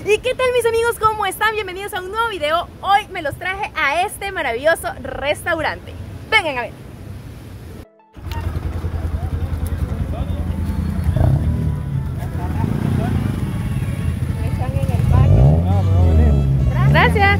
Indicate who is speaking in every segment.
Speaker 1: ¿Y qué tal, mis amigos? ¿Cómo están? Bienvenidos a un nuevo video. Hoy me los traje a este maravilloso restaurante. Vengan a ver. Están en el baño. Gracias.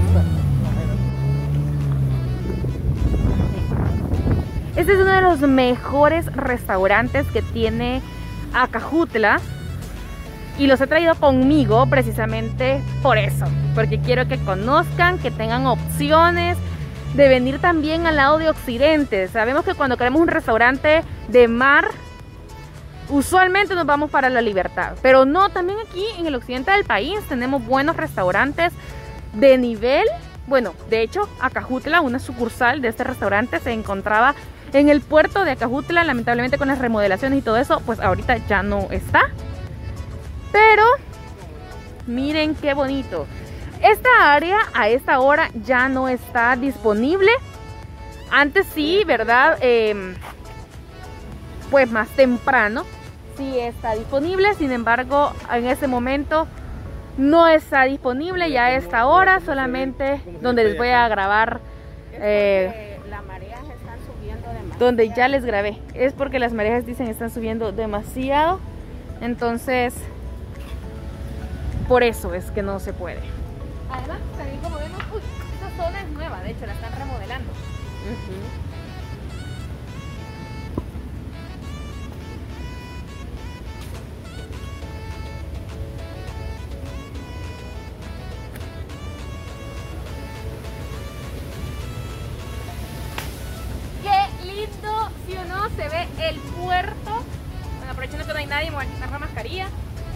Speaker 1: Este es uno de los mejores restaurantes que tiene Acajutla. Y los he traído conmigo precisamente por eso, porque quiero que conozcan, que tengan opciones de venir también al lado de Occidente. Sabemos que cuando queremos un restaurante de mar, usualmente nos vamos para La Libertad, pero no, también aquí en el occidente del país tenemos buenos restaurantes de nivel. Bueno, de hecho, Acajutla, una sucursal de este restaurante, se encontraba en el puerto de Acajutla. Lamentablemente, con las remodelaciones y todo eso, pues ahorita ya no está. Pero miren qué bonito. Esta área a esta hora ya no está disponible. Antes sí, ¿verdad? Pues más temprano sí está disponible. Sin embargo, en este momento no está disponible ya a esta hora. Solamente donde les voy a grabar.
Speaker 2: Las mareas están subiendo demasiado.
Speaker 1: Donde ya les grabé. Es porque las mareas dicen están subiendo demasiado. Entonces, por eso es que no se puede. Además, también como vemos, esta zona es nueva, de hecho la están remodelando. Qué lindo, ¿sí o no? Se ve el puerto. Bueno, aprovechando que no hay nadie, me voy a quitar la mascarilla.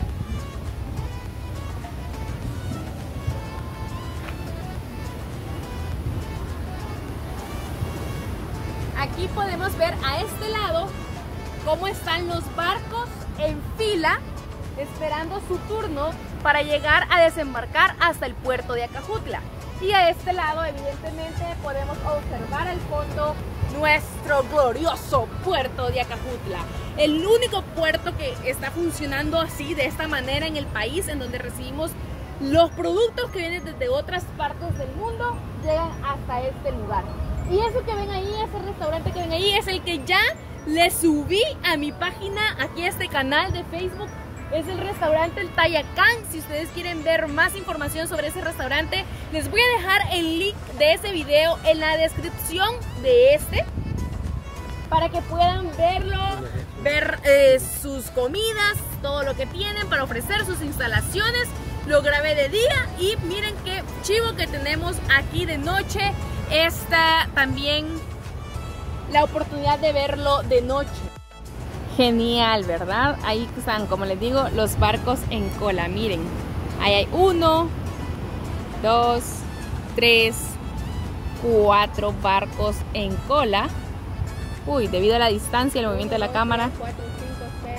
Speaker 1: Aquí podemos ver a este lado cómo están los barcos en fila esperando su turno para llegar a desembarcar hasta el puerto de Acajutla. Y a este lado, evidentemente, podemos observar al fondo nuestro glorioso puerto de Acajutla. El único puerto que está funcionando así, de esta manera en el país, en donde recibimos los productos que vienen desde otras partes del mundo, llegan hasta este lugar. Y eso que ven ahí, ese restaurante que ven ahí, es el que ya le subí a mi página, aquí a este canal de Facebook. Es el restaurante El Tayacán. Si ustedes quieren ver más información sobre ese restaurante, les voy a dejar el link de ese video en la descripción de este, para que puedan verlo, ver sus comidas, todo lo que tienen para ofrecer, sus instalaciones. Lo grabé de día y miren qué chivo que tenemos aquí de noche. Esta también la oportunidad de verlo de noche. Genial, ¿verdad? Ahí están, como les digo, los barcos en cola. Miren, ahí hay 1, 2, 3, 4 barcos en cola. Uy, debido a la distancia y el movimiento de la cámara.
Speaker 2: 4, 5,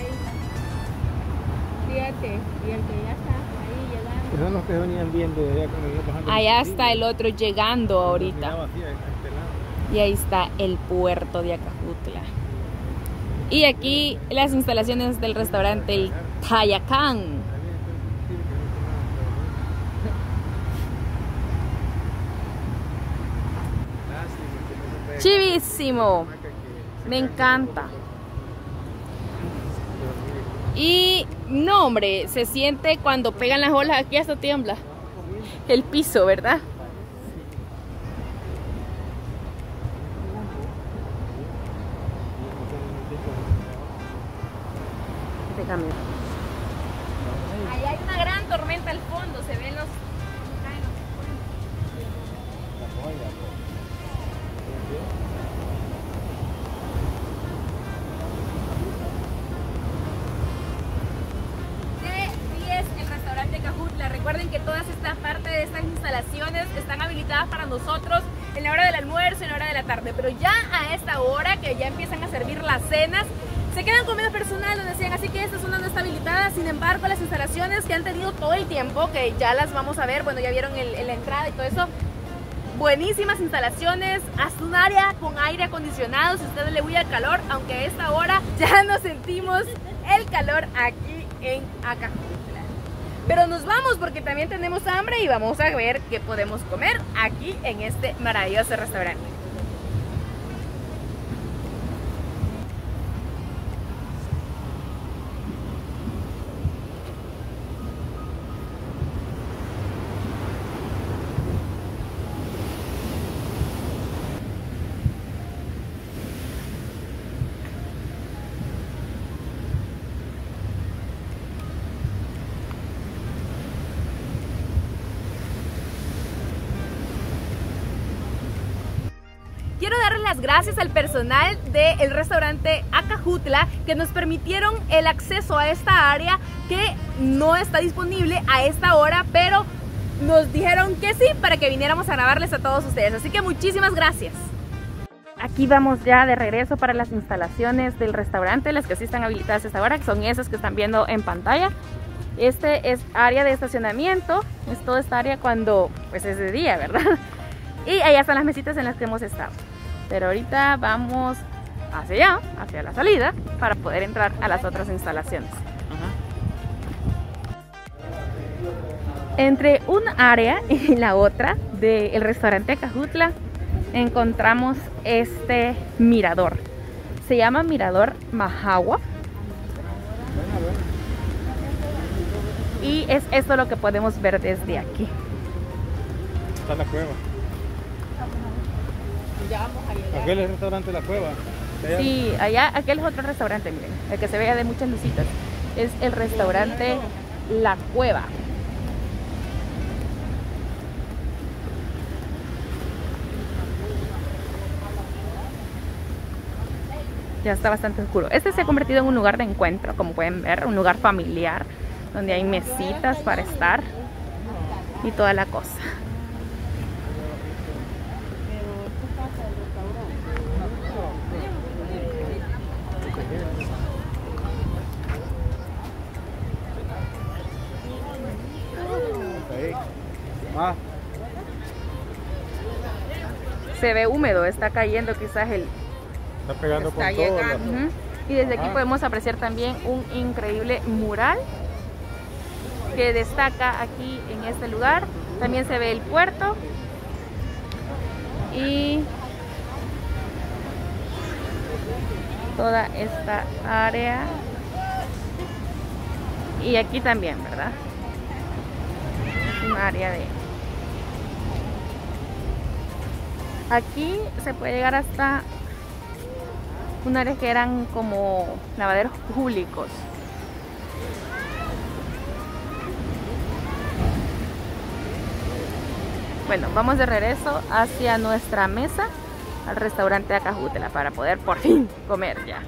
Speaker 2: 6, 7. Y el que ya está ahí llegando.
Speaker 3: Son los que venían viendo de allá cuando venía bajando.
Speaker 1: Allá está el otro llegando ahorita. Y ahí está el puerto de Acajutla. Y aquí las instalaciones del restaurante El Tayacán. Chivísimo. Me encanta. Y no, hombre, se siente cuando pegan las olas aquí, hasta tiembla el piso, ¿verdad? Ahí hay una gran tormenta al fondo, se ven los... el restaurante Acajutla. Recuerden que todas estas partes de estas instalaciones están habilitadas para nosotros en la hora del almuerzo, en la hora de la tarde, pero ya a esta hora que ya empiezan a servir las cenas, se quedan con menos personal, nos decían, así que esta zona no está habilitada. Sin embargo, las instalaciones que han tenido todo el tiempo, que ya las vamos a ver, bueno, ya vieron la entrada y todo eso, buenísimas instalaciones, hasta un área con aire acondicionado si a ustedes le huye el calor, aunque a esta hora ya no sentimos el calor aquí en Acajutla. Pero nos vamos porque también tenemos hambre y vamos a ver qué podemos comer aquí en este maravilloso restaurante. Quiero darle las gracias al personal del restaurante Acajutla que nos permitieron el acceso a esta área que no está disponible a esta hora, pero nos dijeron que sí para que viniéramos a grabarles a todos ustedes. Así que muchísimas gracias. Aquí vamos ya de regreso para las instalaciones del restaurante, las que sí están habilitadas a esta hora, que son esas que están viendo en pantalla. Este es área de estacionamiento, es toda esta área cuando pues es de día, ¿verdad? Y allá están las mesitas en las que hemos estado. Pero ahorita vamos hacia allá, hacia la salida, para poder entrar a las otras instalaciones. Entre un área y la otra del restaurante Acajutla encontramos este mirador. Se llama Mirador Majagua. Y es esto lo que podemos ver desde aquí.
Speaker 3: Está la cueva. Aquel es el restaurante La Cueva.
Speaker 1: Sí, allá, aquel es otro restaurante, miren, el que se vea de muchas lucitas. Es el restaurante La Cueva. Ya está bastante oscuro. Este se ha convertido en un lugar de encuentro, como pueden ver, un lugar familiar, donde hay mesitas para estar y toda la cosa. Se ve húmedo, está cayendo quizás el...
Speaker 3: Está pegando
Speaker 2: Está
Speaker 3: con todo.
Speaker 2: llegando.
Speaker 1: Y desde aquí podemos apreciar también un increíble mural que destaca aquí en este lugar. También se ve el puerto y toda esta área. Y aquí también, ¿verdad? Es un área de... Aquí se puede llegar hasta un área que eran como lavaderos públicos. Bueno, vamos de regreso hacia nuestra mesa al restaurante Acajutla para poder por fin comer ya.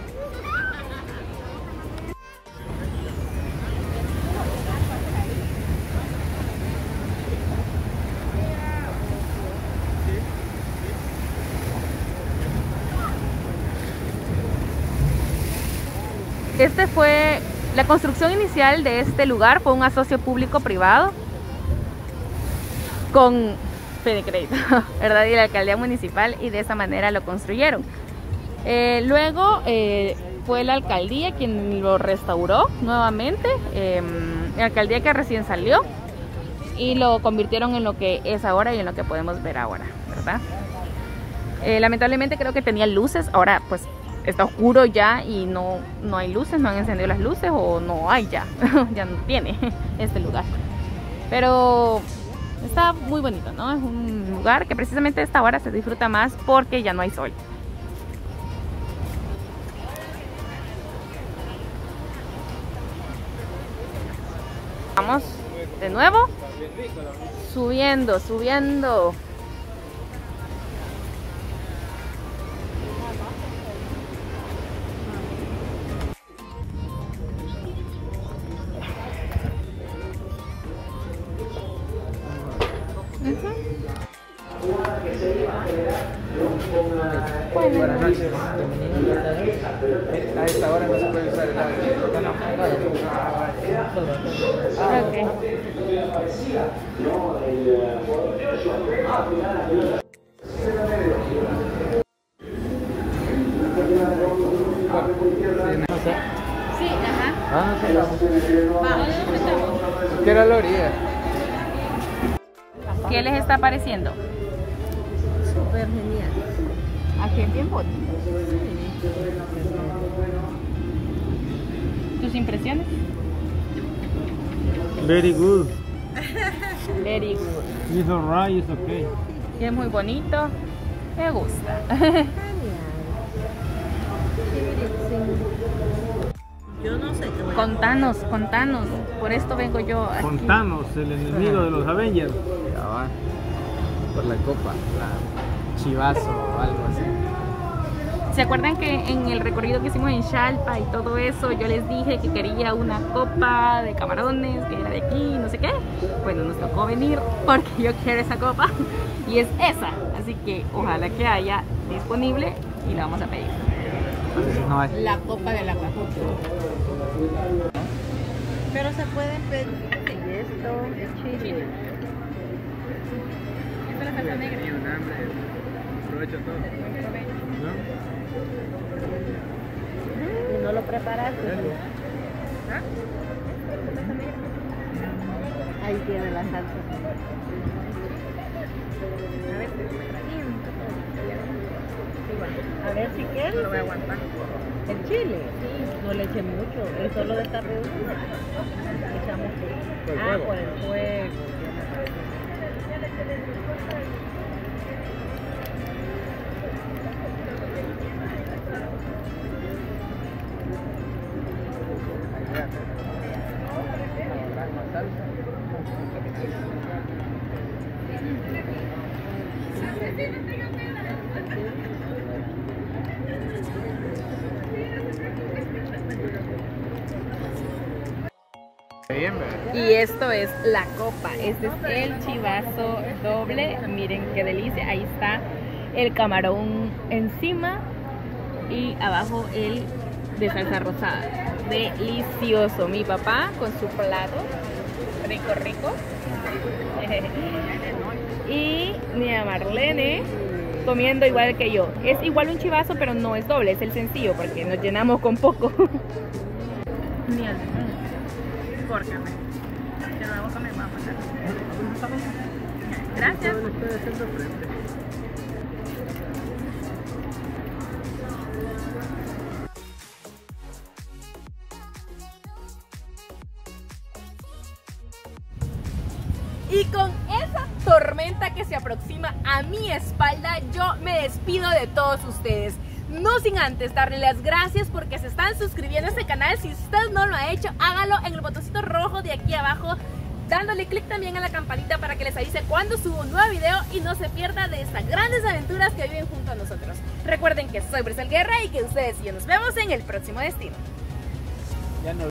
Speaker 1: Este fue la construcción inicial de este lugar, fue un asocio público-privado con fe de crédito, ¿verdad? Y la alcaldía municipal, y de esa manera lo construyeron. Luego fue la alcaldía quien lo restauró nuevamente, la alcaldía que recién salió, y lo convirtieron en lo que es ahora y en lo que podemos ver ahora, ¿verdad? Lamentablemente creo que tenía luces, ahora pues está oscuro ya y no hay luces, no han encendido las luces o no hay ya, ya no tiene este lugar. Pero está muy bonito, ¿no? Es un lugar que precisamente a esta hora se disfruta más porque ya no hay sol. Vamos de nuevo, subiendo.
Speaker 3: Buenas noches, bienvenidos. A esta hora no se puede usar el audio.
Speaker 1: Sí, ajá.
Speaker 3: Ah, no sé.
Speaker 2: Vamos, ¿dónde estamos?
Speaker 3: que era la orilla.
Speaker 1: ¿Qué les está pareciendo?
Speaker 2: Súper genial.
Speaker 1: Aquí es bien bonito. ¿Tus impresiones?
Speaker 4: Very good.
Speaker 1: Very good.
Speaker 4: It's alright, it's okay.
Speaker 1: Es muy bonito. Me gusta.
Speaker 2: Genial. Yo no sé qué voy a
Speaker 1: Contanos, contanos. Por esto vengo yo aquí.
Speaker 4: Contanos, el enemigo de los Avengers.
Speaker 3: Ya va. Por la copa, la chivazo o algo así.
Speaker 1: ¿Se acuerdan que en el recorrido que hicimos en Xalpa y todo eso, yo les dije que quería una copa de camarones, que era de aquí, no sé qué? Bueno, nos tocó venir porque yo quiero esa copa y es esa. Así que ojalá que haya disponible y la vamos a pedir.
Speaker 3: No hay.
Speaker 2: La copa de la cajuta. Pero se pueden pedir. Y esto es chile.
Speaker 1: Esta es la salsa negra.
Speaker 4: Aprovecha todo.
Speaker 2: Y no lo preparaste.
Speaker 1: ¿Ah?
Speaker 2: Ahí tiene la salsa.
Speaker 1: A ver,
Speaker 2: A ver si quieres.
Speaker 1: lo voy a aguantar.
Speaker 2: El chile. No le eche mucho. Es solo de esta reunión. Echamos
Speaker 4: Por el
Speaker 2: Ah,
Speaker 4: fuego.
Speaker 2: por el fuego.
Speaker 3: Bien, ¿verdad?
Speaker 1: Y esto es la copa. Este es el chivazo doble. Miren qué delicia. Ahí está el camarón encima y abajo el de salsa rosada. Delicioso. Mi papá con su plato. Rico, rico. Y mi Marlene comiendo igual que yo. Es igual un chivazo, pero no es doble, es el sencillo porque nos llenamos con poco. Miel. Córcame. Que luego me va a pasar. Gracias. Y con esa tormenta que se aproxima a mi espalda, yo me despido de todos ustedes. No sin antes darle las gracias porque se están suscribiendo a este canal. Si usted no lo ha hecho, hágalo en el botoncito rojo de aquí abajo, dándole clic también a la campanita para que les avise cuando subo un nuevo video y no se pierda de estas grandes aventuras que viven junto a nosotros. Recuerden que soy Brisel Guerra y que ustedes y yo nos vemos en el próximo destino.
Speaker 3: Ya no.